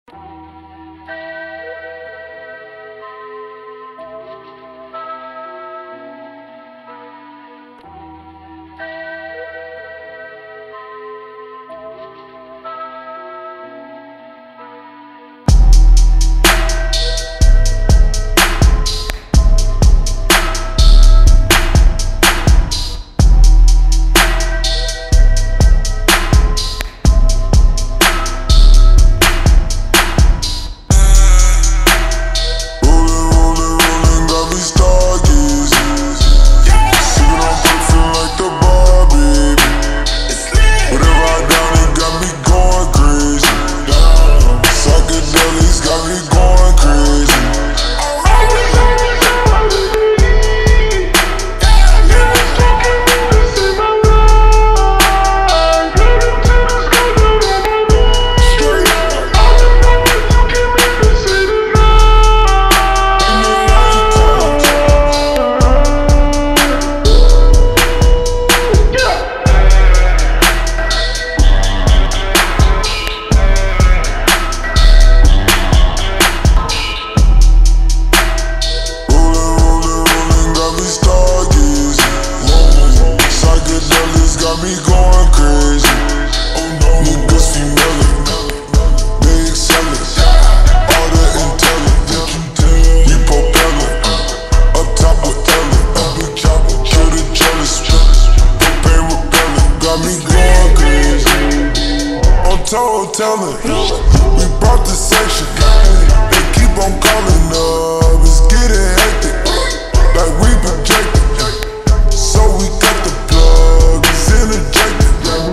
Tellin', we brought the section. They keep on calling up, it's getting hectic. Like we projected, so we cut the plug, it's interjected.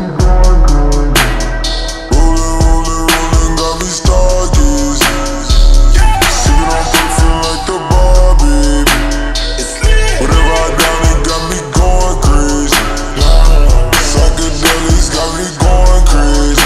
Rollin', got me stargazing. Sippin' on perfume like the bar, baby. Whatever I done, it got me going crazy. Psychedelics got me going crazy.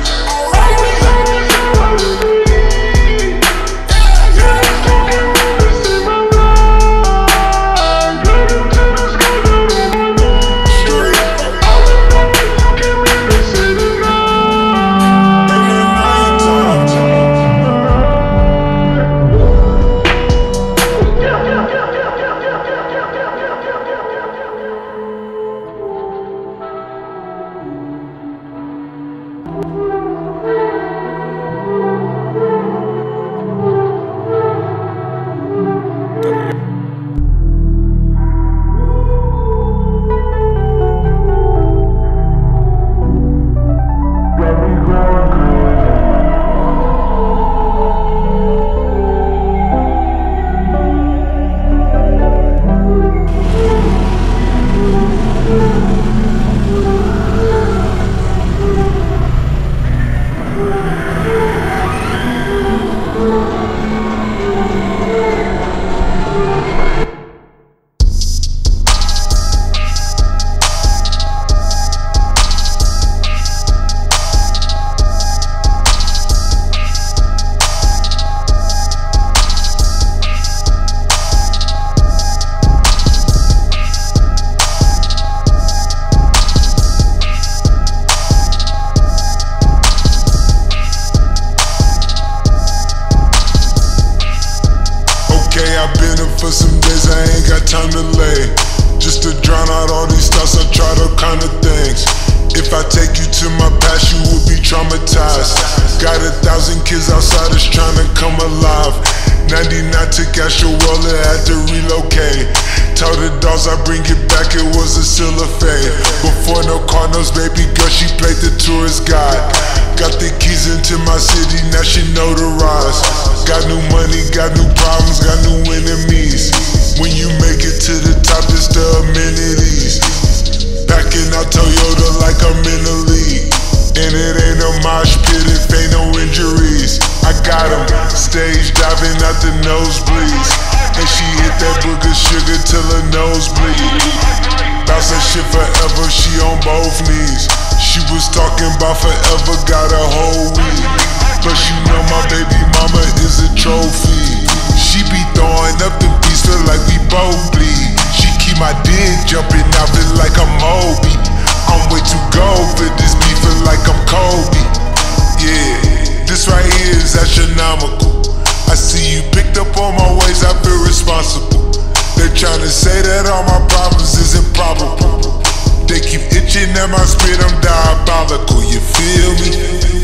I've been up for some days, I ain't got time to lay. Just to drown out all these thoughts, I tried all kind of things. If I take you to my past, you will be traumatized. Got 1,000 kids outside us trying to come alive. 99 took Astro World and had to relocate. Told the dogs I bring it back, it was a silver fade. Before no Cardinals, baby girl, she played the tourist guide. Got the keys into my city, now she notarized. Got new money, got new problems, got new enemies. When you make it to the top, it's the amenities. Packing out Toyota like I'm in the league. And it ain't a mosh pit if ain't no injuries. I got 'em stage diving out the nosebleeds. And she hit that booger sugar till her nose bleed. Bounce that shit forever, she on both knees. She was talking about forever, got a whole week. But you know my baby mama is a trophy. She be throwing up the beats, feel like we both bleed. She keep my dick jumping out, feel like I'm Moby. I'm way too gold for this beat, feel like I'm Kobe. Yeah, this right here is astronomical. at my spit, I'm diabolical, you feel me?